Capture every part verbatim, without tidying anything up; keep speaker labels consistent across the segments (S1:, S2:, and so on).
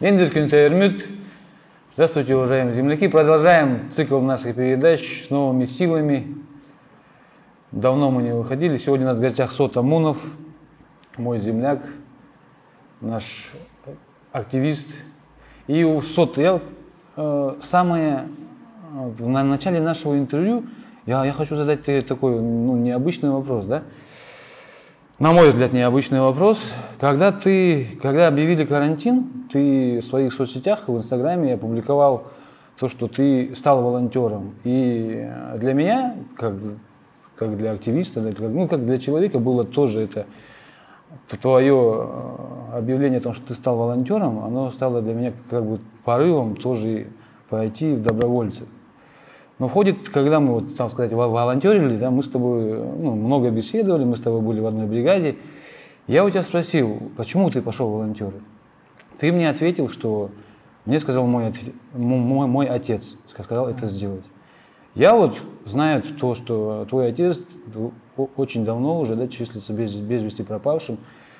S1: Здравствуйте, уважаемые земляки. Продолжаем цикл наших передач с новыми силами. Давно мы не выходили. Сегодня у нас в гостях Сот Амунов, мой земляк, наш активист. И у Сот, я э, самое, э, на начале нашего интервью я, я хочу задать тебе такой ну, необычный вопрос, да? На мой взгляд, необычный вопрос. Когда ты, когда объявили карантин, ты в своих соцсетях, в Инстаграме опубликовал то, что ты стал волонтером. И для меня, как, как для активиста, ну, как для человека, было тоже это твое объявление о том, что ты стал волонтером, оно стало для меня как бы порывом тоже пойти в добровольцы. Но в ходе, когда мы, вот, там сказать, волонтерили, да, мы с тобой ну, много беседовали, мы с тобой были в одной бригаде. Я у тебя спросил, почему ты пошел в волонтеры? Ты мне ответил, что мне сказал мой, мой, мой отец, сказал это сделать. Я вот знаю то, что твой отец очень давно уже да, числится без, без вести пропавшим.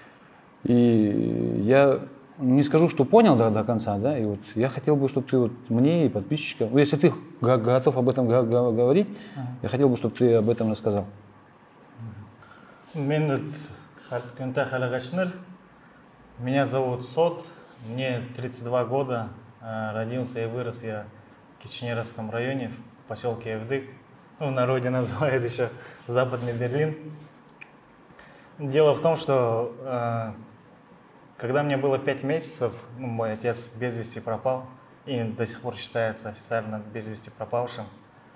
S1: И я не скажу, что понял до, до конца, да, и вот я хотел бы, чтобы ты вот мне и подписчикам, ну, если ты готов об этом говорить, ага. Я хотел бы, чтобы ты об этом рассказал.
S2: Меня зовут Сот, мне тридцать два года, родился и вырос я в Кичнеровском районе, в поселке Эвдык, ну, в народе называют еще Западный Берлин. Дело в том, что когда мне было пять месяцев, ну, мой отец без вести пропал и до сих пор считается официально без вести пропавшим.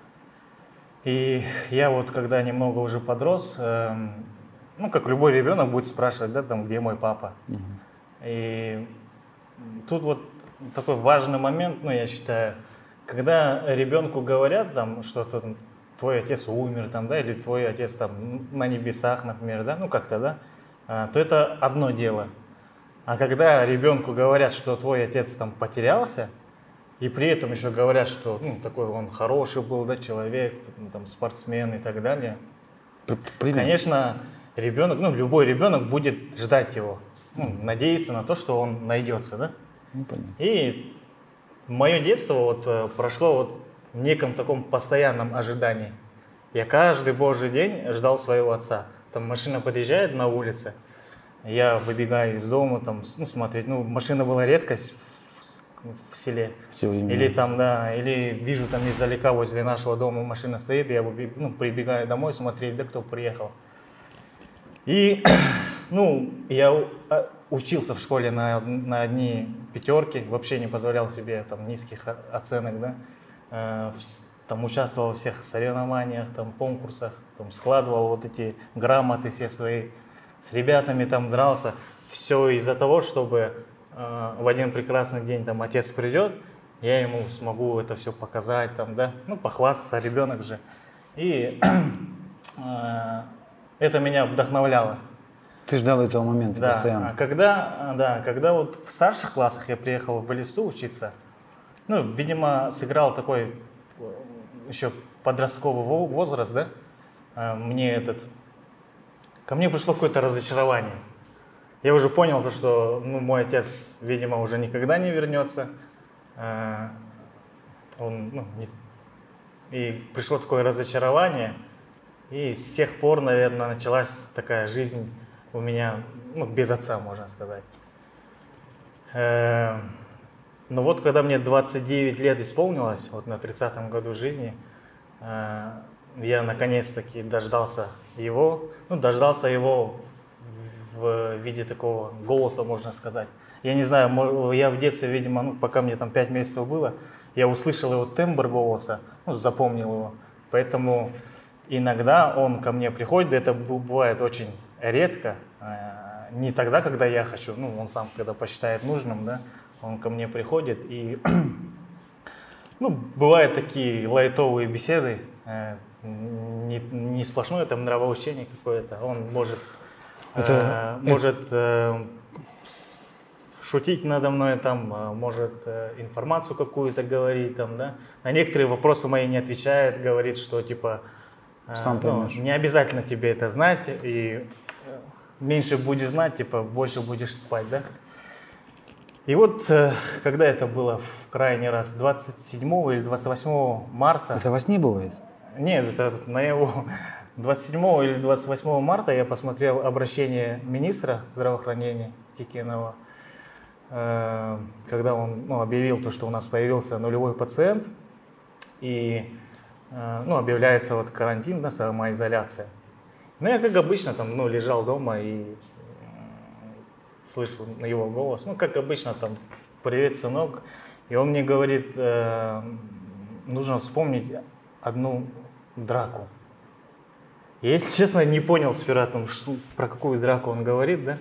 S2: И я вот, когда немного уже подрос, э, ну, как любой ребенок будет спрашивать, да, там, где мой папа. Uh-huh. И тут вот такой важный момент, ну, я считаю, когда ребенку говорят, там, что-то, там, твой отец умер, там, да, или твой отец там на небесах, например, да, ну, как-то, да, э, то это одно дело. А когда ребенку говорят, что твой отец там потерялся, и при этом еще говорят, что ну, такой он хороший был, да, человек, там, спортсмен и так далее, Привет. Конечно, ребенок, ну, любой ребенок будет ждать его, ну, надеяться на то, что он найдется, да?
S1: Ну,
S2: и мое детство вот прошло вот в неком таком постоянном ожидании. Я каждый божий день ждал своего отца. Там машина подъезжает на улице, я выбегаю из дома, там, ну, смотреть, ну, машина была редкость в, в, в селе. Или там, да, или вижу там издалека возле нашего дома машина стоит, я выбег, ну, прибегаю домой смотреть, да, кто приехал. И, ну, я учился в школе на, на одни пятерки, вообще не позволял себе там низких оценок, да, э, в, там участвовал во всех соревнованиях, там, конкурсах, там, складывал вот эти грамоты все свои. С ребятами там дрался, все из-за того, чтобы э, в один прекрасный день там отец придет, я ему смогу это все показать, там, да, ну, похвастаться, ребенок же. И э, это меня вдохновляло.
S1: Ты ждал этого момента,
S2: да.
S1: Постоянно.
S2: А когда, да, когда вот в старших классах я приехал в Элисту учиться, ну, видимо, сыграл такой еще подростковый возраст, да, э, мне этот... Ко мне пришло какое-то разочарование. Я уже понял, что ну, мой отец, видимо, уже никогда не вернется. Он, ну, не... И пришло такое разочарование. И с тех пор, наверное, началась такая жизнь у меня, ну, без отца, можно сказать. Но вот когда мне двадцать девять лет исполнилось, вот на тридцатом году жизни, я наконец-таки дождался его, ну, дождался его в виде такого голоса, можно сказать. Я не знаю, я в детстве, видимо, ну, пока мне там пять месяцев было, я услышал его тембр голоса, ну, запомнил его. Поэтому иногда он ко мне приходит, это бывает очень редко, не тогда, когда я хочу, ну, он сам, когда посчитает нужным, да, он ко мне приходит, и, ну, бывают такие лайтовые беседы, Не, не сплошное там нравоучение какое-то, он может,
S1: это,
S2: э, может э, шутить надо мной, там, может э, информацию какую-то говорить, там, да. На некоторые вопросы мои не отвечает, говорит, что типа э,
S1: Сам
S2: ну, не обязательно тебе это знать, и меньше будешь знать, типа больше будешь спать, да. И вот, э, когда это было в крайний раз, двадцать седьмого или двадцать восьмого марта...
S1: Это во сне бывает?
S2: Нет, это на его... двадцать седьмого или двадцать восьмого марта я посмотрел обращение министра здравоохранения Кикенова, э, когда он ну, объявил то, что у нас появился нулевой пациент, и э, ну, объявляется вот карантин, да, самоизоляция. Ну, я, как обычно, там, ну, лежал дома и слышу его голос, ну, как обычно, там, привет, сынок, и он мне говорит, э, нужно вспомнить одну драку. Я, если честно, не понял сперва, там, что, про какую драку он говорит, да.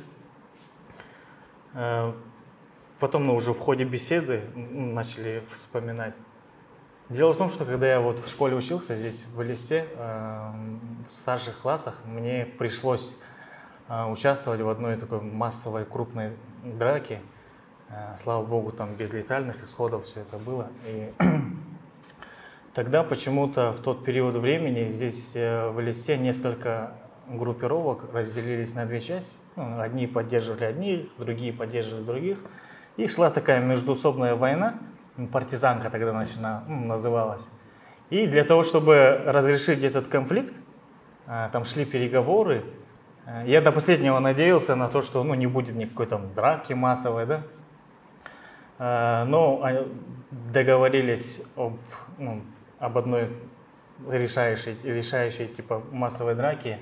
S2: Э, потом, ну, уже в ходе беседы начали вспоминать. Дело в том, что когда я вот в школе учился, здесь, в Элисте, э, в старших классах, мне пришлось участвовать в одной такой массовой крупной драке. Слава богу, там без летальных исходов все это было. И тогда почему-то в тот период времени здесь в Элисте несколько группировок разделились на две части. Ну, одни поддерживали одних, другие поддерживали других. И шла такая междуусобная война, партизанка тогда начала, ну, называлась. И для того, чтобы разрешить этот конфликт, там шли переговоры. Я до последнего надеялся на то, что ну, не будет никакой там драки массовой, да. Но договорились об, ну, об одной решающей, решающей типа массовой драке.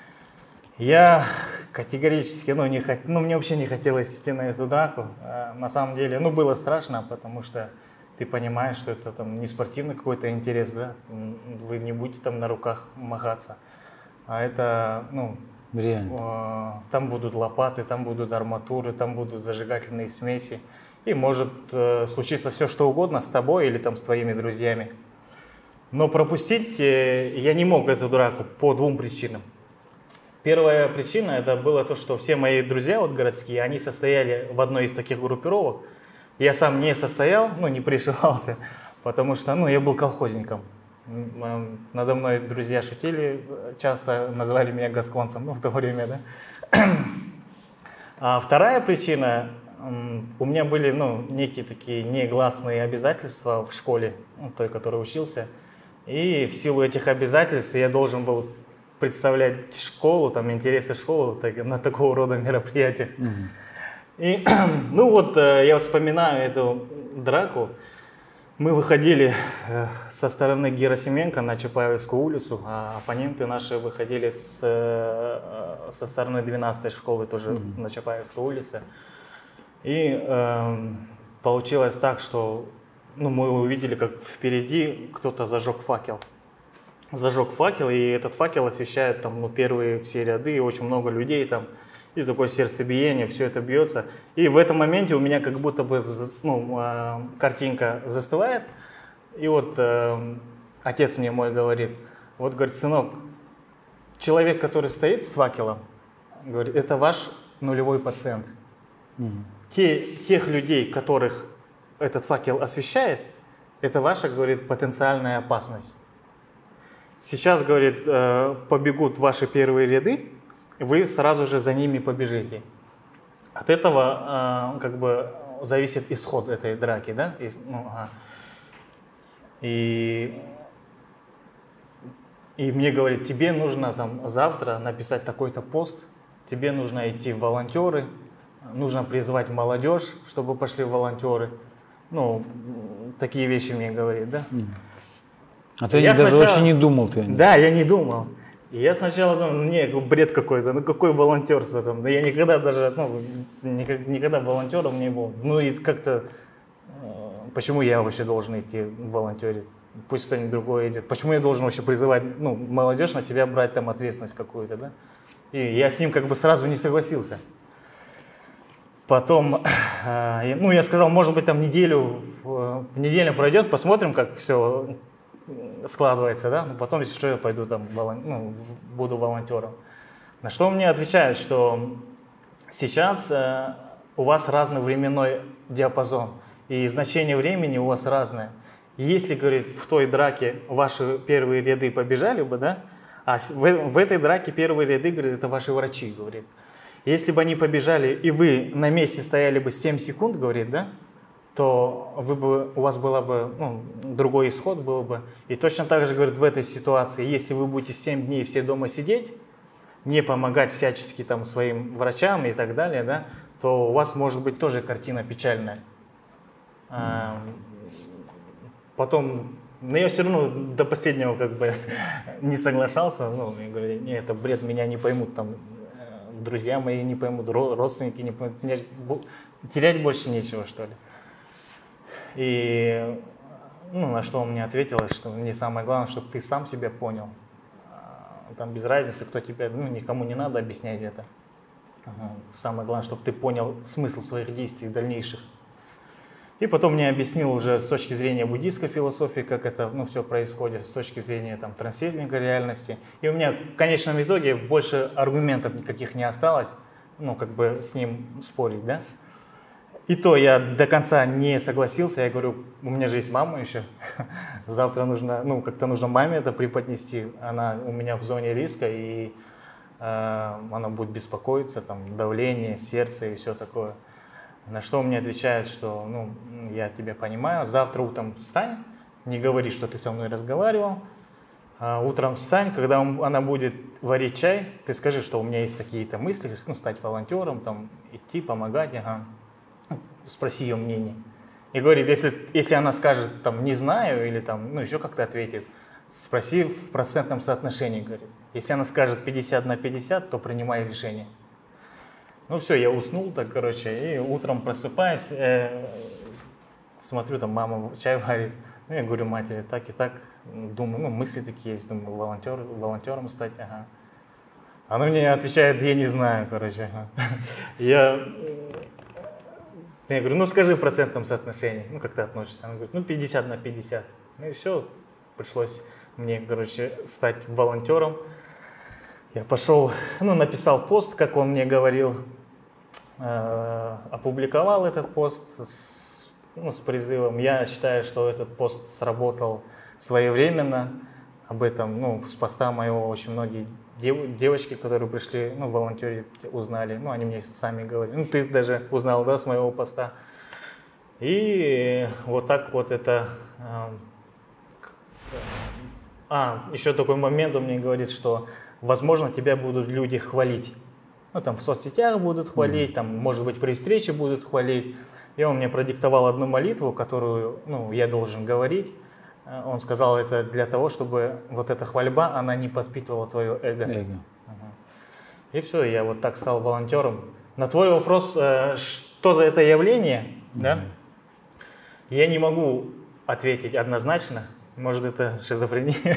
S2: Я категорически, ну, не хот... ну, мне вообще не хотелось идти на эту драку. На самом деле, ну, было страшно, потому что ты понимаешь, что это там не спортивный какой-то интерес, да. Вы не будете там на руках махаться, а это, ну,
S1: реально.
S2: Там будут лопаты, там будут арматуры, там будут зажигательные смеси. И может э, случиться все, что угодно с тобой или там с твоими друзьями. Но пропустить э, я не мог эту драку по двум причинам. Первая причина это было то, что все мои друзья вот, городские, они состояли в одной из таких группировок. Я сам не состоял, ну не пришивался, потому что ну, я был колхозником. Надо мной друзья шутили, часто называли меня гасконцем, ну, в то время, да. А вторая причина, у меня были, ну, некие такие негласные обязательства в школе, ну, той, которой учился. И в силу этих обязательств я должен был представлять школу, там, интересы школы так, на такого рода мероприятиях. Mm-hmm. И, ну, вот я вспоминаю эту драку. Мы выходили со стороны Герасименко на Чапаевскую улицу, а оппоненты наши выходили с, со стороны двенадцатой школы, тоже mm-hmm. на Чапаевской улице. И э, получилось так, что ну, мы увидели, как впереди кто-то зажег факел. Зажег факел, и этот факел освещает там, ну, первые все ряды, и очень много людей там. И такое сердцебиение, все это бьется. И в этом моменте у меня как будто бы ну, э, картинка застывает. И вот э, отец мне мой говорит, вот, говорит, сынок, человек, который стоит с факелом, говорит, это ваш нулевой пациент. Mm-hmm. Те, тех людей, которых этот факел освещает, это ваша, говорит, потенциальная опасность. Сейчас, говорит, э, побегут ваши первые ряды, вы сразу же за ними побежите. От этого э, как бы зависит исход этой драки, да? И, ну, ага. и, и мне говорит, тебе нужно там завтра написать такой-то пост, тебе нужно идти в волонтеры, нужно призвать молодежь, чтобы пошли волонтеры. Ну, такие вещи мне говорит, да?
S1: А ты я даже
S2: сначала...
S1: вообще не думал? Ты
S2: да, я не думал. И я сначала думал, не, бред какой-то, ну какой волонтерство там, да я никогда даже, ну, никогда, никогда волонтером не был. Ну и как-то, почему я вообще должен идти волонтерить? Пусть кто-нибудь другой идет. Почему я должен вообще призывать, ну, молодежь на себя брать там ответственность какую-то, да? И я с ним как бы сразу не согласился. Потом, ну я сказал, может быть там неделю, неделя пройдет, посмотрим, как все складывается, да, но потом, если что, я пойду там, волон... ну, буду волонтером. На что он мне отвечает, что сейчас э, у вас разный временной диапазон, и значение времени у вас разное. Если, говорит, в той драке ваши первые ряды побежали бы, да, а в, в этой драке первые ряды, говорит, это ваши врачи, говорит. Если бы они побежали, и вы на месте стояли бы семь секунд, говорит, да, то вы бы, у вас был бы ну, другой исход был бы. И точно так же, говорит, в этой ситуации, если вы будете семь дней все дома сидеть, не помогать всячески там своим врачам и так далее, да, то у вас может быть тоже картина печальная. А, потом, но я все равно до последнего как бы не соглашался, ну, я говорю, не, это бред, меня не поймут, там, друзья мои не поймут, родственники не поймут, мне терять больше нечего, что ли. И ну, на что он мне ответил, что мне самое главное, чтобы ты сам себя понял. Там без разницы, кто тебя, ну, никому не надо объяснять это. Самое главное, чтобы ты понял смысл своих действий дальнейших. И потом мне объяснил уже с точки зрения буддийской философии, как это ну, все происходит, с точки зрения там, трансферинга реальности. И у меня в конечном итоге больше аргументов никаких не осталось, ну, как бы с ним спорить, да. И то я до конца не согласился, я говорю, у меня же есть мама еще, завтра нужно, ну, как-то нужно маме это преподнести, она у меня в зоне риска, и э, она будет беспокоиться, там, давление, сердце и все такое. На что он мне отвечает, что, ну, я тебя понимаю, завтра утром встань, не говори, что ты со мной разговаривал, а утром встань, когда он, она будет варить чай, ты скажи, что у меня есть такие-то мысли, ну, стать волонтером, там, идти, помогать, ага. Спроси ее мнение. И говорит, если, если она скажет, там, не знаю, или там, ну, еще как-то ответит, спроси в процентном соотношении, говорит. Если она скажет пятьдесят на пятьдесят, то принимай решение. Ну все, я уснул так, короче, и утром просыпаюсь, э, смотрю, там мама чай варит. Ну, я говорю матери, так и так, думаю, ну, мысли такие есть, думаю, волонтер, волонтером стать, ага. Она мне отвечает, я не знаю, короче. Ага. Я... Я говорю, ну скажи в процентном соотношении, ну как ты относишься? Она говорит, ну пятьдесят на пятьдесят. Ну и все, пришлось мне, короче, стать волонтером. Я пошел, ну написал пост, как он мне говорил, э, опубликовал этот пост с, ну, с призывом. Я считаю, что этот пост сработал своевременно. Об этом, ну, с поста моего очень многие дев, девочки, которые пришли, ну, волонтерить, узнали. Ну, они мне сами говорили. Ну, ты даже узнал, да, с моего поста. И вот так вот это... Э, а, еще такой момент он мне говорит, что, возможно, тебя будут люди хвалить. Ну, там в соцсетях будут хвалить, там, может быть, при встрече будут хвалить. И он мне продиктовал одну молитву, которую, ну, я должен говорить. Он сказал, это для того, чтобы вот эта хвальба, она не подпитывала твое эго. эго. Ага. И все, я вот так стал волонтером. На твой вопрос, что за это явление, mm-hmm. да? Я не могу ответить однозначно. Может, это шизофрения.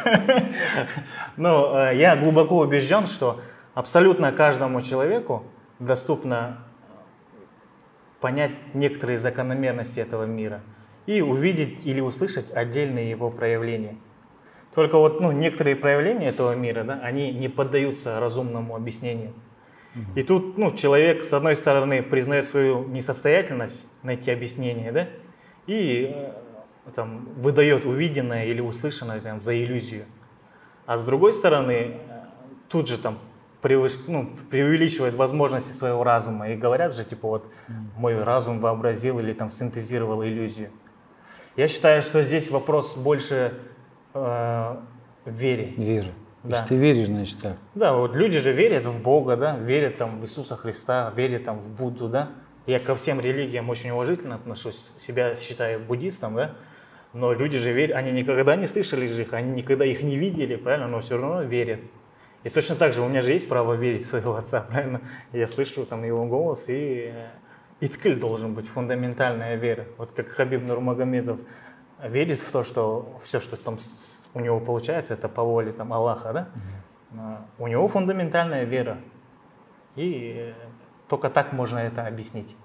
S2: Но я глубоко убежден, что абсолютно каждому человеку доступно понять некоторые закономерности этого мира и увидеть или услышать отдельные его проявления. Только вот ну, некоторые проявления этого мира, да, они не поддаются разумному объяснению. Mm-hmm. И тут ну, человек, с одной стороны, признает свою несостоятельность найти объяснение, да, и э, там, выдает увиденное или услышанное там, за иллюзию. А с другой стороны, тут же там, превыш... ну, преувеличивает возможности своего разума. И говорят же, типа, вот мой разум вообразил или там синтезировал иллюзию. Я считаю, что здесь вопрос больше э, в вере.
S1: Веры.
S2: Да.
S1: Если ты веришь, значит так.
S2: Да, вот люди же верят в Бога, да, верят там, в Иисуса Христа, верят там, в Будду. Да. Я ко всем религиям очень уважительно отношусь, себя считаю буддистом, да. Но люди же верят, они никогда не слышали же их, они никогда их не видели, правильно, но все равно верят. И точно так же у меня же есть право верить в своего отца, правильно? Я слышу там его голос, и иткель должен быть, фундаментальная вера. Вот как Хабиб Нурмагомедов верит в то, что все, что там у него получается, это по воле там, Аллаха, да? Mm-hmm. У него фундаментальная вера. И только так можно это объяснить.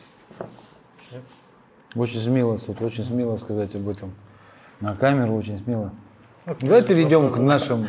S1: Очень смело, тут очень смело сказать об этом. На камеру очень смело. Вот, давай перейдем к нашим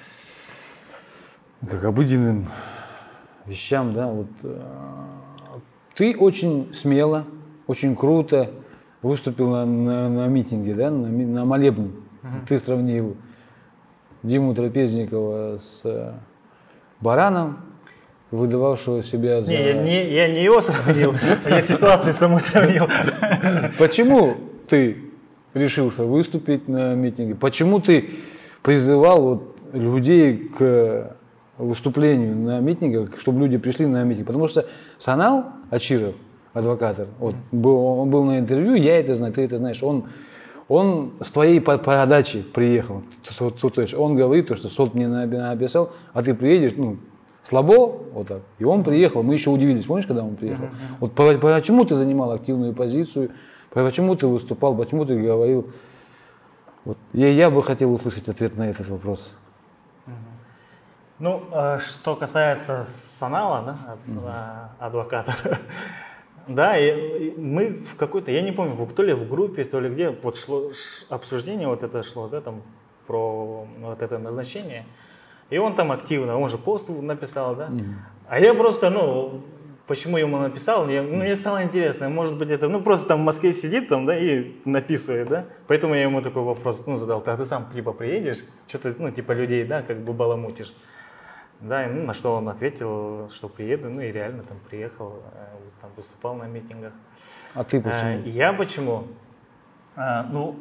S1: как обыденным вещам, да, вот э, ты очень смело, очень круто выступил на, на, на митинге, да, на, на молебне. Uh-huh. Ты сравнил Диму Трапезникова с э, бараном, выдававшего себя за...
S2: Не, я не, я не его сравнил, я ситуацию саму сравнил.
S1: Почему ты решился выступить на митинге? Почему ты призывал вот людей к выступлению на митингах, чтобы люди пришли на митинг? Потому что Санал Ачиров, адвокатор, вот, был, он был на интервью, я это знаю, ты это знаешь, он, он с твоей подачи приехал. То, то, то есть он говорит, то, что суд мне написал, а ты приедешь, ну, слабо, вот так. И он приехал, мы еще удивились, помнишь, когда он приехал? Uh-huh. Вот почему ты занимал активную позицию, почему ты выступал, почему ты говорил? Вот. Я, я бы хотел услышать ответ на этот вопрос.
S2: Uh-huh. Ну, что касается Санала, да, uh-huh. адвоката, да, и мы в какой-то, я не помню, то ли в группе, то ли где, вот шло обсуждение, вот это шло, да, там, про вот это назначение. И он там активно, он же пост написал, да. Mm-hmm. А я просто, ну, почему ему написал, мне, ну, мне стало интересно, может быть, это, ну, просто там в Москве сидит там, да, и написывает, да. Поэтому я ему такой вопрос, ну, задал, а ты сам, типа, приедешь, что-то, ну, типа, людей, да, как бы баламутишь. Да, и, ну, на что он ответил, что приеду, ну, и реально там приехал, там выступал на митингах.
S1: А ты почему?
S2: А, я почему? А, ну,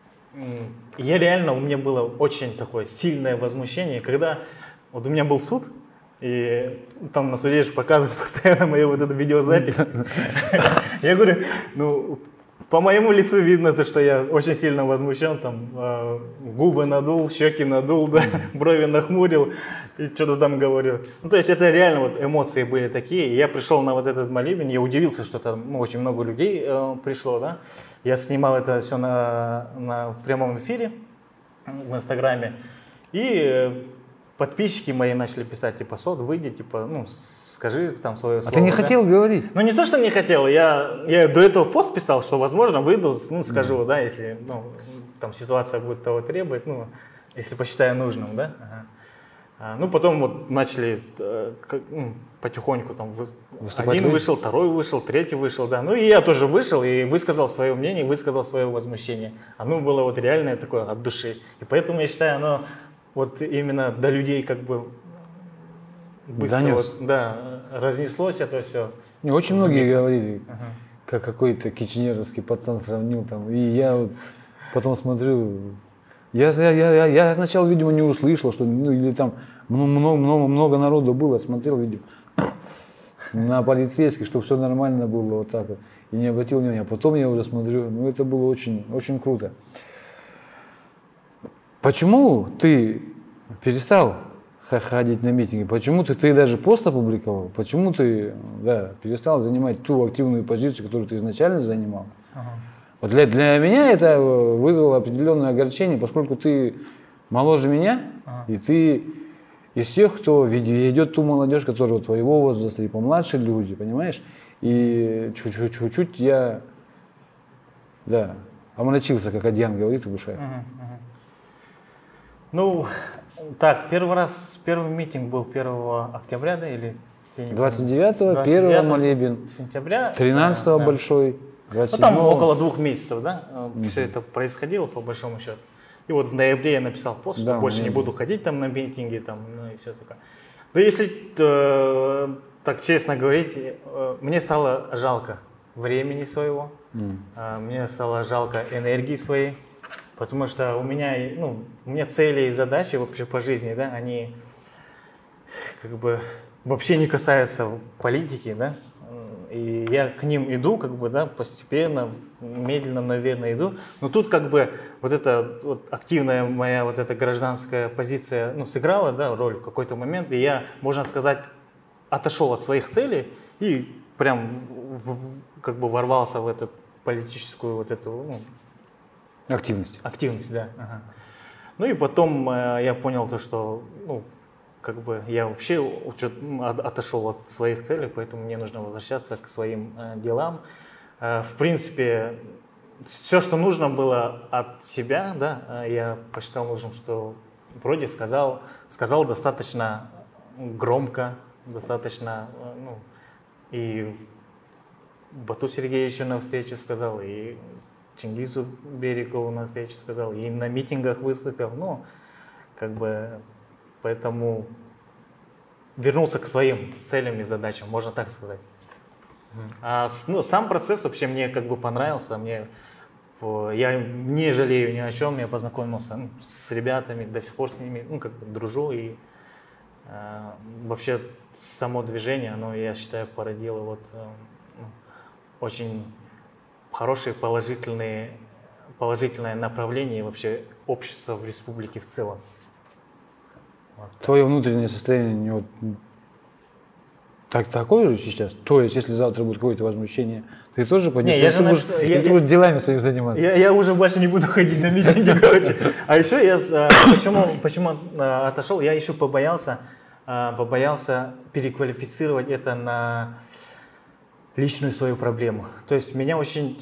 S2: я реально, у меня было очень такое сильное возмущение, когда вот у меня был суд, и там на суде же показывают постоянно мою вот эту видеозапись. Я говорю, ну, по моему лицу видно, то, что я очень сильно возмущен, там, э, губы надул, щеки надул, да, брови нахмурил и что-то там говорю. Ну, то есть это реально вот эмоции были такие. Я пришел на вот этот молебен, я удивился, что там, ну, очень много людей э, пришло, да. Я снимал это все на, на, в прямом эфире в Инстаграме. И э, подписчики мои начали писать, типа, Сот, выйди, типа, ну, скажи там свое слово.
S1: А ты не
S2: да?
S1: хотел говорить?
S2: Ну, не то, что не хотел, я, я до этого пост писал, что, возможно, выйду, ну, скажу, mm. да, если, ну, там ситуация будет того требовать, ну, если посчитаю нужным, да. Ага. А, ну, потом вот начали э, как, ну, потихоньку там, вы, один люди? вышел, второй вышел, третий вышел, да. Ну, и я тоже вышел и высказал свое мнение, высказал свое возмущение. Оно было вот реальное такое от души. И поэтому, я считаю, оно вот именно до людей как бы быстро вот, да, разнеслось это все.
S1: Не, очень многие говорили, ага. как какой-то кичневский пацан сравнил там. И я вот потом смотрю, я, я, я, я сначала, видимо, не услышал, что, ну, или там много, много, много народу было, смотрел, видимо, на полицейских, чтобы все нормально было вот так вот. И не обратил внимания. А потом я уже смотрю, ну это было очень, очень круто. Почему ты перестал ходить на митинги? Почему ты, ты даже пост опубликовал? Почему ты, да, перестал занимать ту активную позицию, которую ты изначально занимал? Ага. Вот для, для меня это вызвало определенное огорчение, поскольку ты моложе меня, ага. и ты из тех, кто ведет ту молодежь, которая твоего возраста, и помладше люди, понимаешь? И чуть-чуть я, да, омрачился, как Адьян говорит, в душе. Ага, ага.
S2: Ну, так, первый раз, первый митинг был первого октября, да, или?
S1: двадцать девятого, первого молебен,
S2: сентября,
S1: тринадцатого
S2: да,
S1: большой,
S2: двадцать седьмого. Ну, там около двух месяцев, да, mm-hmm. все это происходило, по большому счету. И вот в ноябре я написал пост, что да, больше не буду ходить там на митинги, там, ну и все такое. Но если э, так честно говорить, э, мне стало жалко времени своего, mm. э, мне стало жалко энергии своей. Потому что у меня, ну, у меня цели и задачи вообще по жизни, да, они как бы вообще не касаются политики, да, и я к ним иду, как бы, да, постепенно, медленно, наверное, иду, но тут как бы вот эта вот активная моя вот эта гражданская позиция, ну, сыграла, да, роль в какой-то момент, и я, можно сказать, отошел от своих целей и прям в, как бы ворвался в эту политическую вот эту, ну,
S1: активность.
S2: Активность, да. Ага. Ну и потом э, я понял то, что, ну, как бы я вообще отошел от своих целей, поэтому мне нужно возвращаться к своим э, делам. Э, в принципе, все, что нужно было от себя, да, э, я посчитал нужным, что вроде сказал, сказал достаточно громко, достаточно, э, ну, и Бату Сергеевичу на встрече сказал, и Чингизу Берикову на встрече сказал, и на митингах выступил, ну, как бы, поэтому вернулся к своим целям и задачам, можно так сказать. А ну, сам процесс вообще мне как бы понравился, мне, я не жалею ни о чем, я познакомился ну, с ребятами, до сих пор с ними ну, как бы дружу, и э, вообще само движение, оно, я считаю, породило вот, э, очень хорошие положительные, положительное направление вообще общества в республике в целом. Вот.
S1: Твое внутреннее состояние вот, так, такое же сейчас? То есть, если завтра будет какое-то возмущение, ты тоже поднесешь?
S2: Не, я же
S1: ты
S2: напис...
S1: будешь,
S2: я,
S1: ты
S2: я,
S1: будешь делами своими заниматься?
S2: Я, я уже больше не буду ходить на митинги, короче. А еще я, почему, почему отошел, я еще побоялся, побоялся переквалифицировать это на личную свою проблему. То есть меня очень,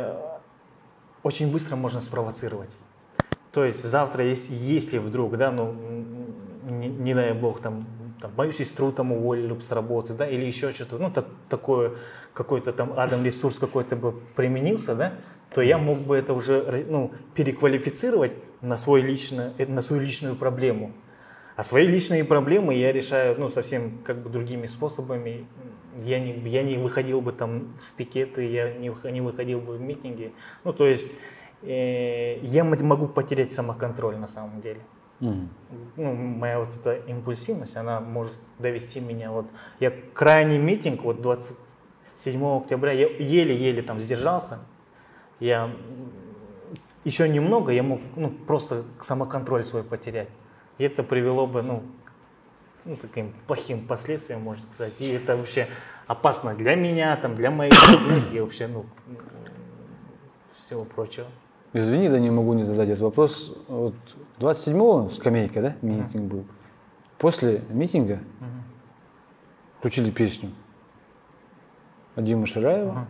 S2: очень быстро можно спровоцировать. То есть завтра, если, если вдруг, да, ну, не, не дай бог, там, там, мою сестру там уволили с работы, да, или еще что-то, ну, так, такое, какой-то там адом-ресурс какой-то бы применился, да, то я мог бы это уже, ну, переквалифицировать на, свой лично, на свою личную проблему. А свои личные проблемы я решаю, ну, совсем как бы другими способами. Я не, я не выходил бы там в пикеты, я не, не выходил бы в митинги. Ну, то есть э, я могу потерять самоконтроль на самом деле. Mm. Ну, моя вот эта импульсивность, она может довести меня. Вот, я крайний митинг, вот двадцать седьмого октября, я еле-еле там сдержался. Я еще немного, я мог ну, просто самоконтроль свой потерять. И это привело бы, ну, ну, таким плохим последствиям, можно сказать. И это вообще опасно для меня, там, для моих людей и вообще, ну, всего прочего.
S1: Извини, да не могу не задать этот вопрос. Вот двадцать седьмого скамейка, да, митинг uh-huh. был. После митинга uh-huh. включили песню от Димы Шираева. Uh-huh.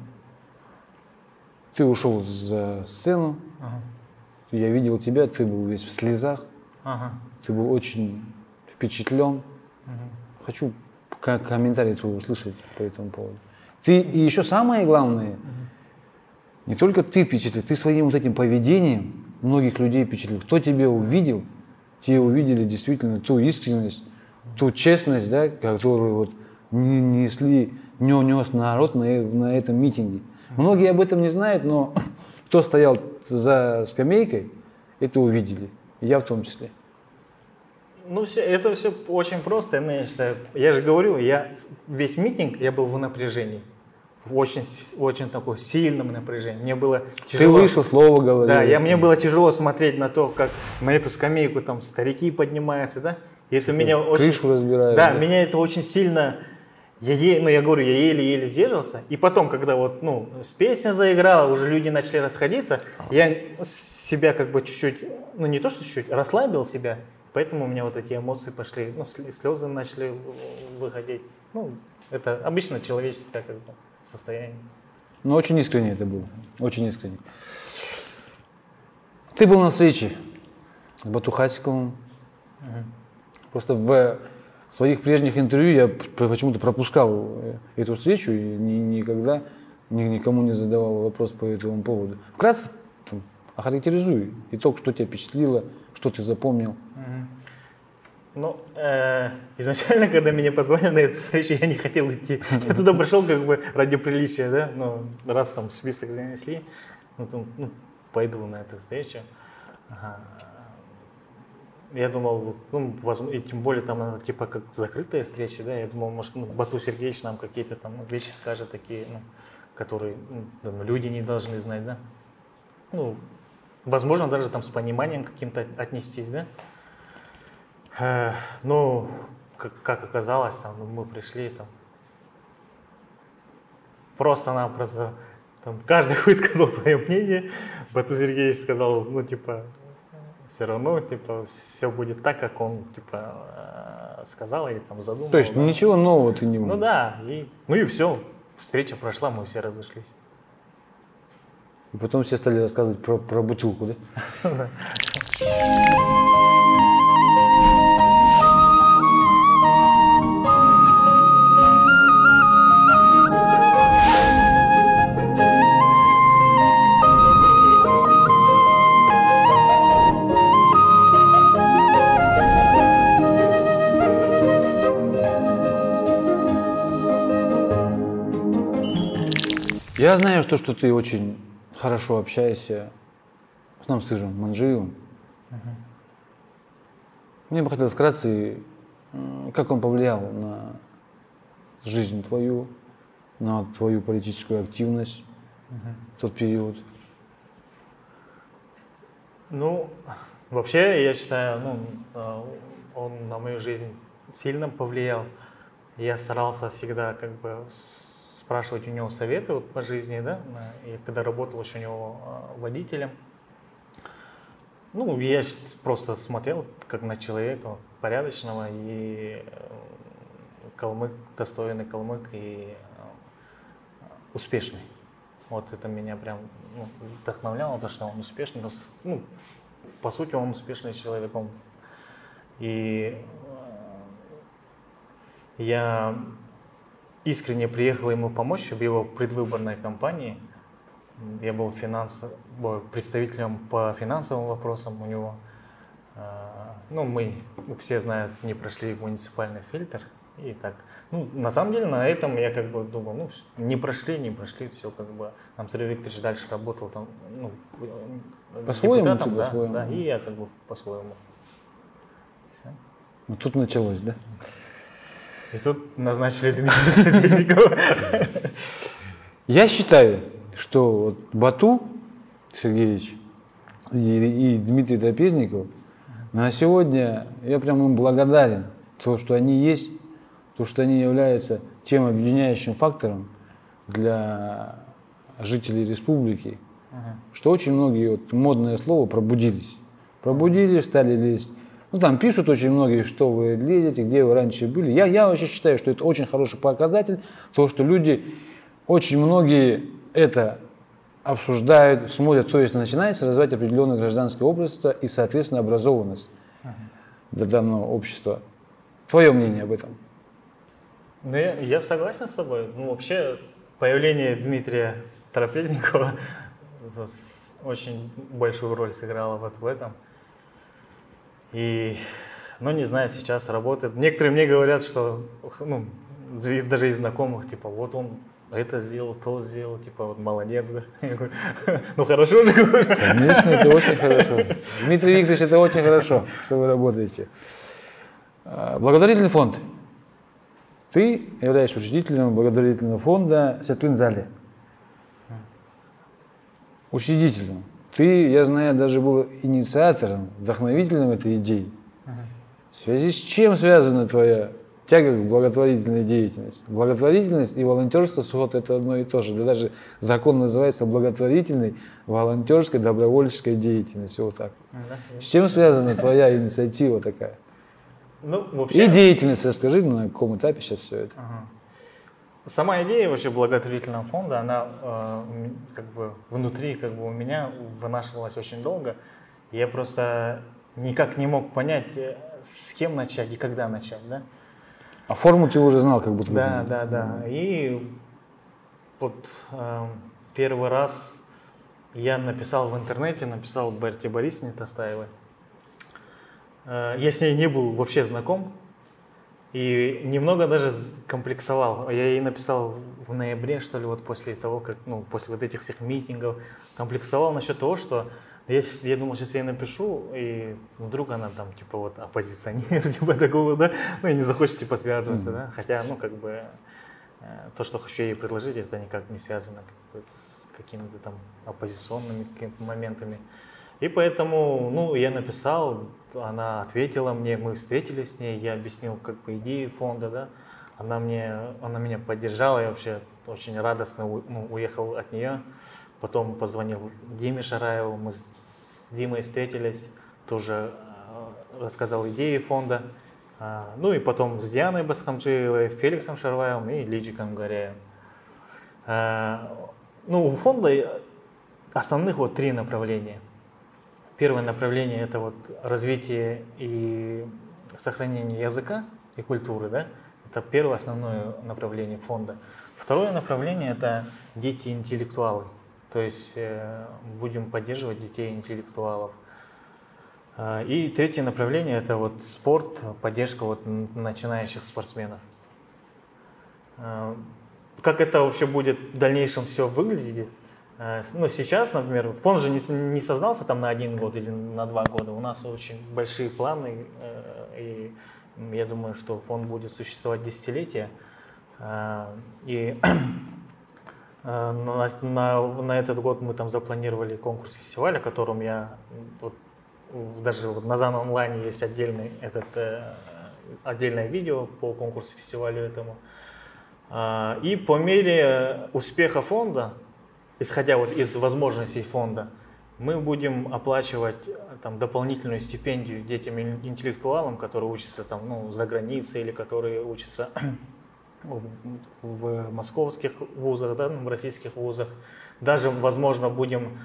S1: Ты ушел за сцену. Uh-huh. Я видел тебя, ты был весь в слезах. Uh-huh. Ты был очень впечатлен. Uh-huh. Хочу комментарий твой услышать по этому поводу. Ты, и еще самое главное, uh-huh. не только ты впечатлил, ты своим вот этим поведением многих людей впечатлил. Кто тебя увидел, те увидели действительно ту искренность, ту честность, да, которую вот несли, нес народ на, на этом митинге. Многие об этом не знают, но кто стоял за скамейкой, это увидели. Я в том числе.
S2: Ну, все, это все очень просто, я считаю. Я же говорю, я весь митинг я был в напряжении. В очень, очень таком сильном напряжении. Мне было тяжело.
S1: Ты вышел, слово говорил.
S2: Да, я, мне было тяжело смотреть на то, как на эту скамейку там старики поднимаются, да. И это меня очень...
S1: Крышу разбирают.
S2: Да, да, меня это очень сильно... Я, е... ну, я говорю, я еле-еле сдерживался. И потом, когда вот, ну, с песня заиграла, уже люди начали расходиться, я себя как бы чуть-чуть, ну, не то что чуть-чуть, расслабил себя. Поэтому у меня вот эти эмоции пошли, ну, слезы начали выходить. Ну, это обычно человеческое как бы состояние.
S1: Ну, очень искренне это было, очень искренне. Ты был на встрече с Бату Хасиковым. Угу. Просто в своих прежних интервью я почему-то пропускал эту встречу и никогда никому не задавал вопрос по этому поводу. Вкратце там, охарактеризуй итог, что тебя впечатлило, что ты запомнил.
S2: Угу. Ну, э, изначально, когда меня позвали на эту встречу, я не хотел идти. Я туда пришел как бы ради приличия, да, ну, раз там список занесли, ну, там, ну пойду на эту встречу. Ага. Я думал, ну, возможно, и тем более там она типа как закрытая встреча, да, я думал, может, ну, Бату Сергеевич нам какие-то там вещи скажет такие, ну, которые ну, люди не должны знать, да. Ну, возможно, даже там с пониманием каким-то отнестись, да. Э, ну, как, как оказалось, там, ну, мы пришли, там, просто-напросто, там, каждый высказал свое мнение, Бату Сергеевич сказал, ну, типа, все равно, типа, все будет так, как он, типа, сказал или там задумал.
S1: То есть
S2: да.
S1: Ничего нового ты не мог?
S2: Ну да, и, ну и все, встреча прошла, мы все разошлись.
S1: И потом все стали рассказывать про, про бутылку, да? Я знаю, что, что ты очень хорошо общаешься с нам сыром Манджиевым. Uh-huh. Мне бы хотелось вкратце, как он повлиял на жизнь твою, на твою политическую активность uh-huh. в тот период.
S2: Ну, вообще, я считаю, ну, он на мою жизнь сильно повлиял. Я старался всегда как бы спрашивать у него советы вот по жизни, да, и когда работал еще у него водителем. Ну, я просто смотрел как на человека порядочного, и калмык, достойный калмык и успешный. Вот это меня прям ну, вдохновляло, то, что он успешный. Ну, по сути, он успешный человек. Он. И я искренне приехал ему помочь в его предвыборной кампании. Я был финансов... представителем по финансовым вопросам у него. Ну, мы все знают, не прошли муниципальный фильтр. И так. Ну, на самом деле, на этом я как бы думал, ну, не прошли, не прошли, все как бы. Там Сергей Викторович дальше работал там, ну,
S1: по-своему,
S2: депутатом, да,
S1: по-своему.
S2: Да, и я как бы по-своему. Все.
S1: Ну, тут началось, да?
S2: И тут назначили Дмитрия Трапезникова.
S1: Я считаю, что вот Бату Сергеевич и, и Дмитрий Трапезников, на сегодня я прям им благодарен, то, что они есть, то, что они являются тем объединяющим фактором для жителей республики, uh-huh. что очень многие, вот, модное слово, пробудились. Пробудились, стали лезть. Ну, там пишут очень многие, что вы лезете, где вы раньше были. Я, я вообще считаю, что это очень хороший показатель, то, что люди, очень многие это обсуждают, смотрят, то есть начинается развивать определенное гражданское общество и, соответственно, образованность uh-huh. для данного общества. Твое мнение об этом?
S2: Ну, я, я согласен с тобой. Ну, вообще, появление Дмитрия Трапезникова очень большую роль сыграло вот в этом. И, ну, не знаю, сейчас работает. Некоторые мне говорят, что, ну, даже из знакомых, типа, вот он это сделал, то сделал, типа, вот молодец, да. Я говорю, ну, хорошо же, говорю.
S1: Конечно, это очень хорошо. Дмитрий Викторович, это очень хорошо, что вы работаете. Благотворительный фонд. Ты являешься учредителем благотворительного фонда Сетлин-Зали. Учредителем. Ты, я знаю, даже был инициатором, вдохновителем этой идеи. В связи с чем связана твоя тяга к благотворительной деятельности? Благотворительность и волонтерство вот это одно и то же. Да даже закон называется благотворительной, волонтерской, добровольческой деятельностью. Вот так. С чем связана твоя инициатива такая?
S2: Ну, вообще...
S1: И деятельность, расскажи, на каком этапе сейчас все это.
S2: Ага. Сама идея вообще благотворительного фонда, она э, как бы внутри как бы у меня вынашивалась очень долго. Я просто никак не мог понять, с кем начать и когда начать, да?
S1: А форму ты уже знал, как будто.
S2: Да, да, да. И вот э, первый раз я написал в интернете, написал Берте Борисовне Тастаевой. Я с ней не был вообще знаком и немного даже комплексовал. Я ей написал в ноябре, что ли, вот после того, как, ну, после вот этих всех митингов, комплексовал насчет того, что я, я думал, сейчас я ей напишу, и вдруг она там, типа, вот, оппозиционер, типа, такого, да, ну, и не захочет, типа, связываться, mm-hmm. да, хотя, ну, как бы, то, что хочу ей предложить, это никак не связано как бы, с какими-то там оппозиционными какими-то моментами. И поэтому, ну, я написал, она ответила мне, мы встретились с ней, я объяснил как бы идею фонда, да, она, мне, она меня поддержала, я вообще очень радостно ну, уехал от нее, потом позвонил Диме Шараеву, мы с Димой встретились, тоже рассказал идеи фонда, ну и потом с Дианой Басхамджиевой, Феликсом Шарваевым и Лиджиком Горяевым. Ну, у фонда основных вот три направления. Первое направление – это вот развитие и сохранение языка и культуры, да? Это первое основное направление фонда. Второе направление – это дети-интеллектуалы, то есть э, будем поддерживать детей-интеллектуалов. И третье направление – это вот спорт, поддержка вот начинающих спортсменов. как это вообще будет в дальнейшем все выглядеть. Ну, сейчас, например, фонд же не, не создался там на один год или на два года. У нас очень большие планы, и я думаю, что фонд будет существовать десятилетия. И на, на, на этот год мы там запланировали конкурс фестиваля, которым я вот, даже вот на ЗАН онлайне есть отдельный этот отдельное видео по конкурсу фестивалю этому. И по мере успеха фонда, исходя вот из возможностей фонда, мы будем оплачивать там дополнительную стипендию детям-интеллектуалам, которые учатся там, ну, за границей или которые учатся в, в московских вузах, да, в российских вузах. Даже, возможно, будем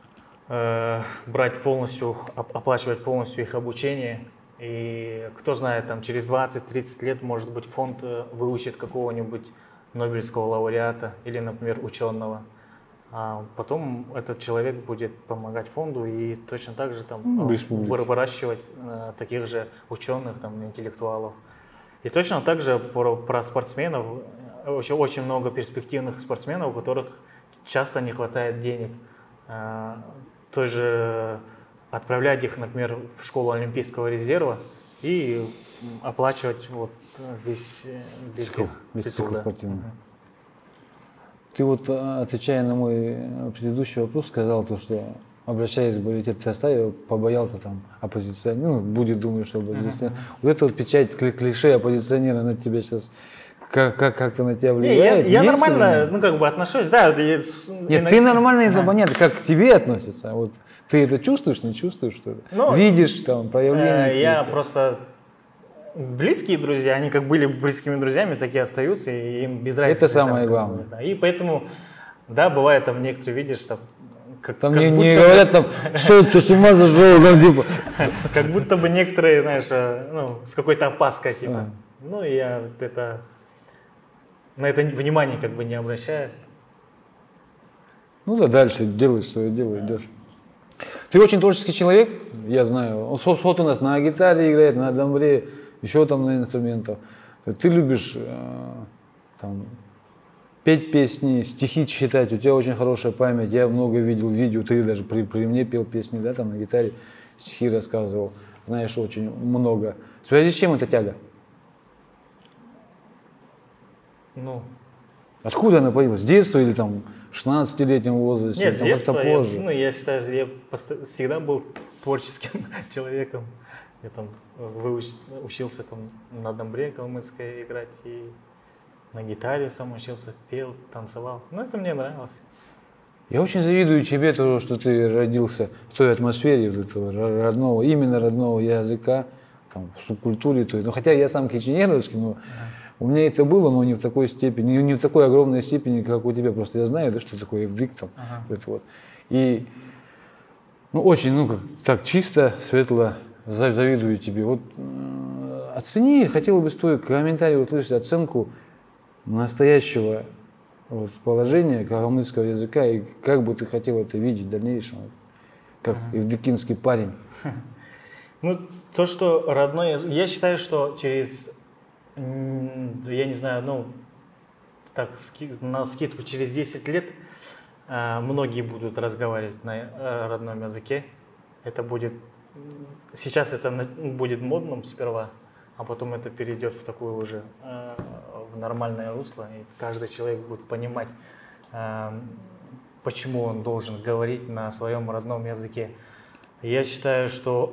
S2: э, брать полностью, оплачивать полностью их обучение. И кто знает, там через двадцать-тридцать лет, может быть, фонд выучит какого-нибудь Нобелевского лауреата или, например, ученого. А потом этот человек будет помогать фонду и точно так же там выращивать э, таких же ученых, там, интеллектуалов. И точно так же про, про спортсменов. Очень, очень много перспективных спортсменов, у которых часто не хватает денег. Э, тоже отправлять их, например, в школу Олимпийского резерва и оплачивать вот весь, весь
S1: цикл,
S2: их
S1: весь
S2: цикл,
S1: цикл
S2: да.
S1: спортивный. Ты вот, отвечая на мой предыдущий вопрос, сказал то, что, обращаясь к Балите Тастаеву, побоялся там оппозиционера, ну, будет думать, что оппозиционер. Uh-huh. Вот эта вот печать клише оппозиционера на тебя сейчас как- как- как-то на тебя влияет?
S2: Не, я, я
S1: Есть
S2: нормально,
S1: или...
S2: ну, как бы отношусь, да. Я,
S1: Нет, ты нормально, это понятно, как к тебе относятся. Вот ты это чувствуешь, не чувствуешь, что-то?
S2: Ну,
S1: видишь там проявления?
S2: Э, я просто... Близкие друзья, они как были близкими друзьями, так и остаются, и им без разницы.
S1: Это самое
S2: там,
S1: главное.
S2: Да. И поэтому, да, бывает там некоторые, видишь, там... Как,
S1: там
S2: как
S1: не,
S2: будто
S1: не
S2: бы,
S1: говорят там, что ты с ума зашел, там типа.
S2: Как будто бы некоторые, знаешь, ну, с какой-то опаской, типа. Ну, и я это... На это внимание как бы не обращаю.
S1: Ну да, дальше делаешь свое дело, идешь. Ты очень творческий человек, я знаю. Он вот у нас на гитаре играет, на домбре, еще там на инструментах. Ты любишь э, там, петь песни, стихи читать, у тебя очень хорошая память. Я много видел видео, ты даже при, при мне пел песни, да, там на гитаре, стихи рассказывал. Знаешь очень много. В связи с чем эта тяга?
S2: Ну...
S1: Откуда она появилась? С детства или там в шестнадцатилетнем возрасте?
S2: Нет, с
S1: там,
S2: детства.
S1: как-то позже?
S2: Я, ну, я считаю, что я пост- всегда был творческим человеком. Я там выуч... учился там на домбре калмыцкой играть и на гитаре сам учился, пел, танцевал. Ну, это мне нравилось.
S1: Я очень завидую тебе, того, что ты родился в той атмосфере вот этого родного, именно родного языка, там, в субкультуре той. Ну, хотя я сам киченеровский, но у меня это было, но не в такой степени, не в такой огромной степени, как у тебя. Просто я знаю, да, что такое эвдык там. Ага. Это вот. И ну, очень, ну, как, так чисто, светло завидую тебе. Вот э, оцени, хотел бы с твой комментарий услышать, оценку настоящего вот, положения калмыцкого языка и как бы ты хотел это видеть в дальнейшем, как ага. эвдыкинский парень.
S2: Ну, то, что родной язык, я считаю, что через, я не знаю, ну, так, на скидку, через десять лет э, многие будут разговаривать на э, родном языке. Это будет, сейчас это будет модным сперва, а потом это перейдет в такое уже, э, в нормальное русло, и каждый человек будет понимать, э, почему он должен говорить на своем родном языке. Я считаю, что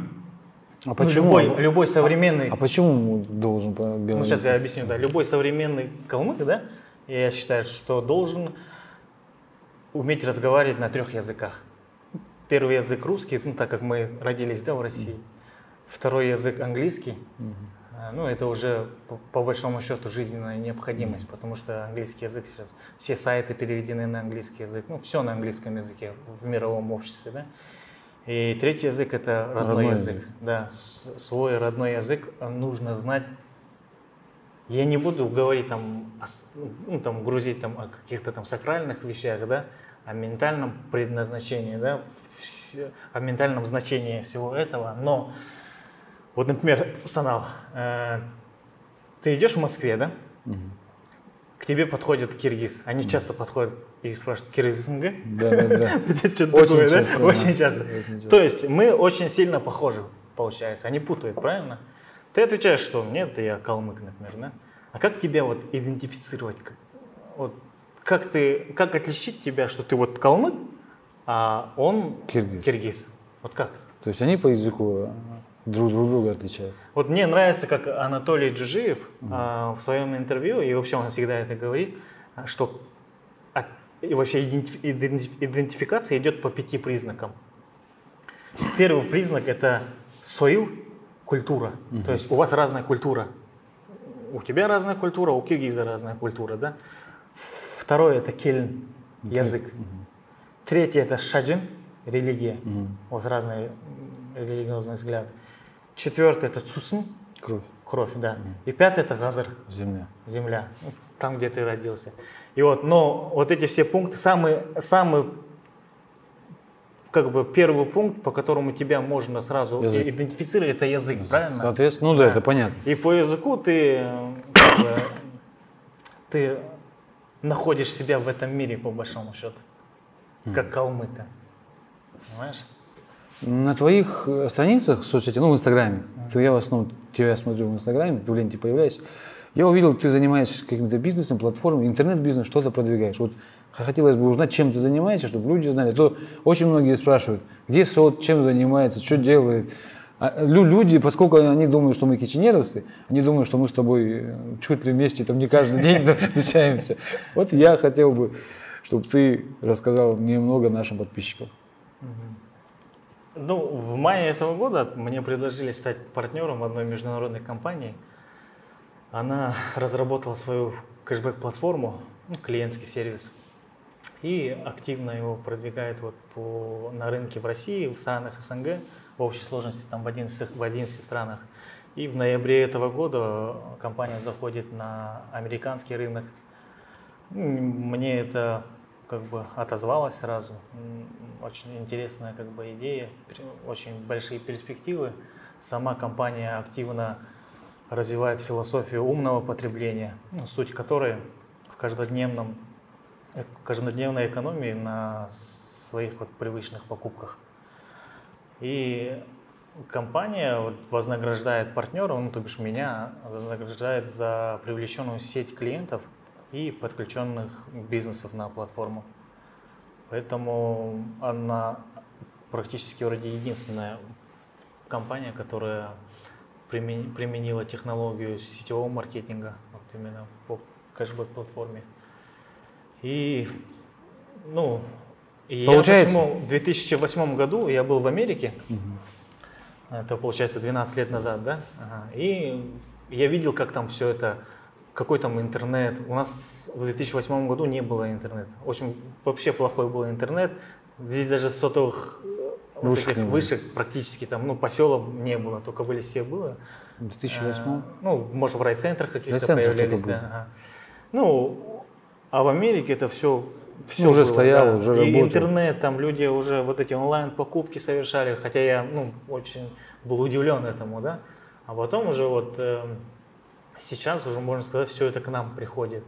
S1: а почему?
S2: Ну, любой, любой современный...
S1: А, а почему он должен говорить?
S2: Ну, сейчас я объясню, да. Любой современный калмык, да, я считаю, что должен уметь разговаривать на трех языках. Первый язык русский, ну, так как мы родились, да, в России. Второй язык английский. Mm-hmm. Ну, это уже, по, по большому счету, жизненная необходимость, mm-hmm. потому что английский язык сейчас, все сайты переведены на английский язык, ну, все на английском языке в мировом обществе, да. И третий язык – это родной, родной язык. язык. Да, свой родной язык нужно знать. Я не буду говорить там, о, ну, там грузить там о каких-то там сакральных вещах, да, о ментальном предназначении, да, о ментальном значении всего этого. Но вот, например, Санал, э, ты идешь в Москве, да? Угу. к тебе подходит киргиз. Они часто подходят и спрашивают, киргизсың?
S1: Да, да, да.
S2: Очень часто. Очень часто. То есть мы очень сильно похожи, получается. Они путают, правильно? Ты отвечаешь, что нет, я калмык, например, да? А как тебя вот идентифицировать? Вот, как, ты, как отличить тебя, что ты вот калмык, а он
S1: Киргиз.
S2: киргиз? Вот как?
S1: То есть они по языку друг, друг друга отличают?
S2: Вот мне нравится, как Анатолий Джижиев mm. а, в своем интервью, и вообще он всегда это говорит, что от, и вообще идентиф, идентиф, идентификация идет по пяти признакам. Первый признак – это соил, культура. Mm-hmm. То есть у вас разная культура. У тебя разная культура, у киргиза разная культура, да? Второе – это кельн, язык. Mm-hmm. Третье – это шаджин, религия. Mm-hmm. У вас разные религиозные взгляды. Четвертое – это цусн.
S1: Кровь.
S2: Кровь, да. Mm-hmm. И пятое – это газар.
S1: Земля.
S2: Земля. Там, где ты родился. И вот, но вот эти все пункты, самый, самый как бы первый пункт, по которому тебя можно сразу язык. идентифицировать, это язык, правильно?
S1: Соответственно, ну да, да, это понятно.
S2: И по языку ты, как бы, ты находишь себя в этом мире, по большому счету, как калмыка. Понимаешь?
S1: На твоих страницах в соцсети, ну в Инстаграме, mm. ты, я в основном тебя смотрю в Инстаграме, ты в ленте появляешься, я увидел, ты занимаешься каким-то бизнесом, платформой, интернет-бизнес, что-то продвигаешь. Вот хотелось бы узнать, чем ты занимаешься, чтобы люди знали. То очень многие спрашивают, где СОТ, чем занимается, что делает. А люди, поскольку они думают, что мы киченеровцы, они думают, что мы с тобой чуть ли вместе там не каждый день встречаемся. Вот я хотел бы, чтобы ты рассказал немного нашим подписчикам.
S2: Ну, в мае этого года мне предложили стать партнером одной международной компании. Она разработала свою кэшбэк-платформу, ну, клиентский сервис, и активно его продвигает вот по, на рынке в России, в странах СНГ, в общей сложности там в одиннадцати, в одиннадцати странах. И в ноябре этого года компания заходит на американский рынок. Мне это как бы отозвалось сразу. Очень интересная как бы идея, очень большие перспективы. Сама компания активно развивает философию умного потребления, ну, суть которой в каждодневном, в каждодневной экономии на своих вот привычных покупках. И компания вот вознаграждает партнера, ну, то бишь меня, вознаграждает за привлеченную сеть клиентов и подключенных бизнесов на платформу. Поэтому она практически вроде единственная компания, которая применила технологию сетевого маркетинга вот именно по кэшбэк-платформе. И, ну, и получается, я почему в две тысячи восьмом году я был в Америке, угу. Это получается двенадцать лет назад, да, ага. И я видел, как там все это, какой там интернет. У нас в две тысячи восьмом году не было интернета. Очень вообще плохой был интернет. Здесь даже сотовых вот этих вышек практически там, ну, поселок не было, только в Элисте было.
S1: В две тысячи восьмом?
S2: А, ну, может, в райцентрах каких-то появлялись, да. Ага. Ну, а в Америке это все, все
S1: ну, уже
S2: было,
S1: стояло,
S2: да.
S1: уже
S2: и
S1: работало.
S2: Интернет, там люди уже вот эти онлайн-покупки совершали, хотя я, ну, очень был удивлен этому, да. А потом уже вот э, сейчас уже, можно сказать, все это к нам приходит.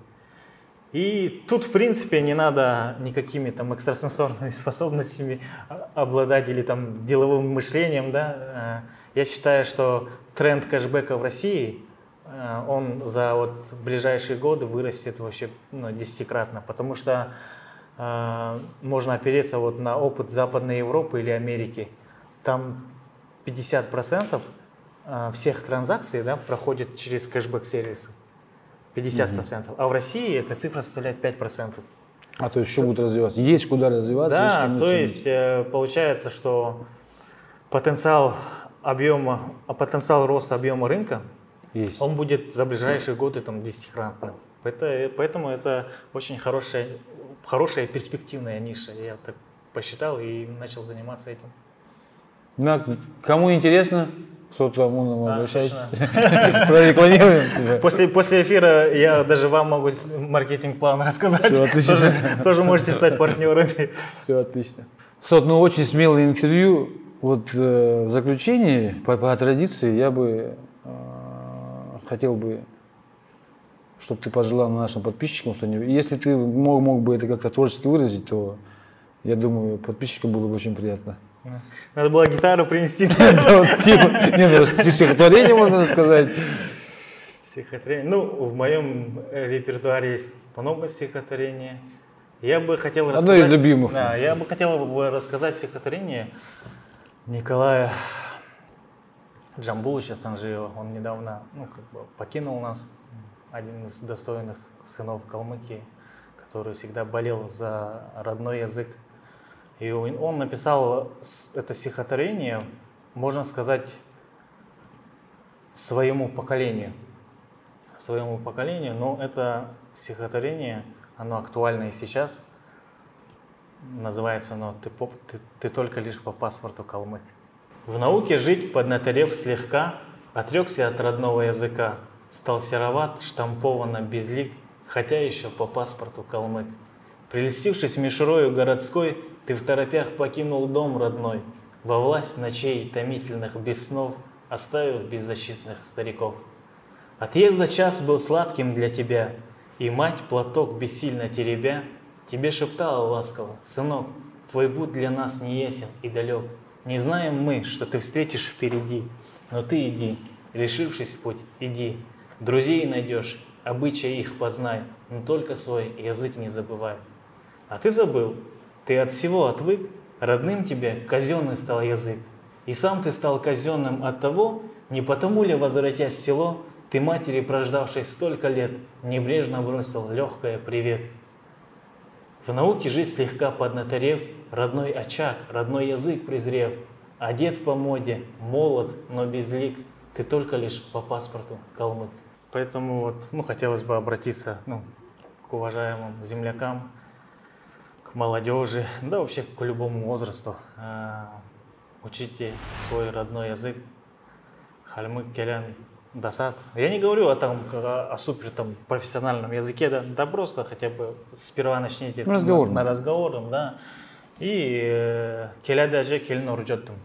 S2: И тут, в принципе, не надо никакими там экстрасенсорными способностями обладать или там деловым мышлением, да. Я считаю, что тренд кэшбэка в России, он за вот ближайшие годы вырастет вообще, ну, десятикратно, потому что э, можно опереться вот на опыт Западной Европы или Америки. Там пятьдесят процентов всех транзакций, да, проходит через кэшбэк-сервисы. пятьдесят процентов. Mm-hmm. А в России эта цифра составляет пять процентов.
S1: А то есть что будет развиваться? Есть куда развиваться?
S2: Да,
S1: есть
S2: то есть э, получается, что потенциал объема, потенциал роста объема рынка, есть. Он будет за ближайшие годы там десятикратным. Это, поэтому это очень хорошая, хорошая перспективная ниша. Я так посчитал и начал заниматься этим.
S1: Да, кому интересно, кто-то Амунову а, обращайтесь, прорекламируем тебя.
S2: После, после эфира я даже вам могу маркетинг-план рассказать. Все отлично. Тоже, тоже можете стать партнерами.
S1: Все отлично. Сот, ну очень смелое интервью. Вот э, в заключении, по, по традиции, я бы э, хотел бы, чтобы ты пожелал нашим подписчикам что-нибудь. Если ты мог, мог бы это как-то творчески выразить, то, я думаю, подписчикам было бы очень приятно.
S2: Надо было гитару принести.
S1: Нет, стихотворение можно сказать.
S2: Стихотворение. Ну, в моем репертуаре есть много стихотворений. Я бы хотел рассказать...
S1: Одно из любимых.
S2: Да, я бы хотел бы рассказать стихотворение Николая Джамбуловича Санжиева. Он недавно, ну, как бы покинул нас, один из достойных сынов Калмыкии, который всегда болел за родной язык. И он написал это стихотворение, можно сказать, своему поколению. Своему поколению, но это стихотворение, оно актуально и сейчас. Называется оно «Ты, поп, ты, ты только лишь по паспорту калмык». В науке жить, поднаторев слегка, отрекся от родного языка, стал сероват, штампованно безлик, хотя еще по паспорту калмык. Прельстившись мишурою городской, ты в торопях покинул дом родной, во власть ночей томительных без снов, оставив беззащитных стариков. Отъезда час был сладким для тебя, и мать, платок бессильно теребя, тебе шептала ласково: «Сынок, твой путь для нас не ясен и далек. Не знаем мы, что ты встретишь впереди, но ты иди, решившись в путь, иди. Друзей найдешь, обычаи их познай, но только свой язык не забывай». А ты забыл, ты от всего отвык, родным тебе казенный стал язык. И сам ты стал казенным от того, не потому ли, возвратясь в село, ты матери, прождавшей столько лет, небрежно бросил легкое привет. В науке жить слегка поднаторев, родной очаг, родной язык презрев, одет по моде, молод, но безлик, ты только лишь по паспорту калмык. Поэтому вот, ну, хотелось бы обратиться, ну, к уважаемым землякам, к молодежи, да вообще к любому возрасту. Э, учите свой родной язык. Хальмык келян дасат. Я не говорю о, там, о, о супер там, профессиональном языке, да, да просто хотя бы сперва начните
S1: разговор.
S2: на, на разговорном, да. И келядаже келин урджоттум.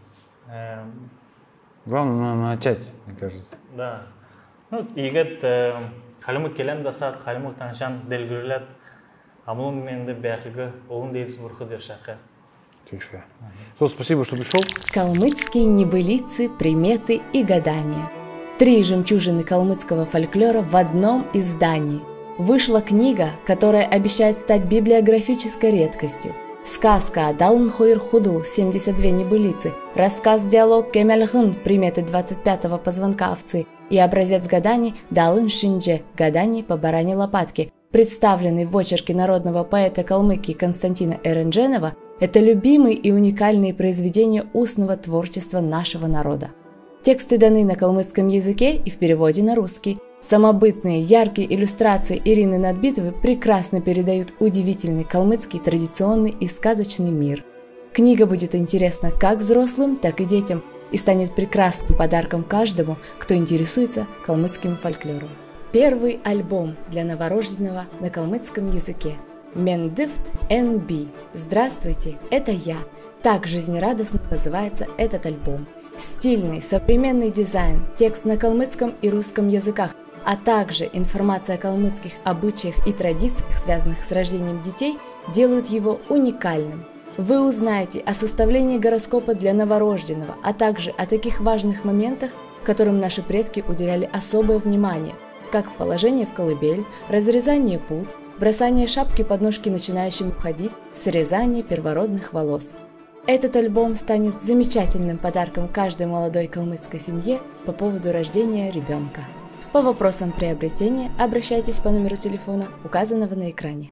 S1: Главное начать, мне кажется.
S2: Да. Ну, егет халимык келян дасат, халимык таншан делгюрлят, амлун менде бяхига, олун дейс бурху дешаха.
S1: Спасибо, что пришел.
S3: Калмыцкие небылицы, приметы и гадания. Три жемчужины калмыцкого фольклора в одном издании. Вышла книга, которая обещает стать библиографической редкостью. Сказка «Далын хойр худл» семьдесят две небылицы, рассказ-диалог «Кемельгын» приметы двадцать пятого позвонка овцы и образец гаданий «Далын шиндже» гаданий по бараньей лопатке, представленный в очерке народного поэта Калмыкии Константина Эрендженова, это любимые и уникальные произведения устного творчества нашего народа. Тексты даны на калмыцком языке и в переводе на русский. Самобытные, яркие иллюстрации Ирины Надбитовой прекрасно передают удивительный калмыцкий традиционный и сказочный мир. Книга будет интересна как взрослым, так и детям и станет прекрасным подарком каждому, кто интересуется калмыцким фольклором. Первый альбом для новорожденного на калмыцком языке. Мендифт эн би. Здравствуйте, это я. Так жизнерадостно называется этот альбом. Стильный, современный дизайн, текст на калмыцком и русском языках, а также информация о калмыцких обычаях и традициях, связанных с рождением детей, делают его уникальным. Вы узнаете о составлении гороскопа для новорожденного, а также о таких важных моментах, которым наши предки уделяли особое внимание, как положение в колыбель, разрезание пут, бросание шапки под ножки начинающим ходить, срезание первородных волос. Этот альбом станет замечательным подарком каждой молодой калмыцкой семье по поводу рождения ребенка. По вопросам приобретения обращайтесь по номеру телефона, указанного на экране.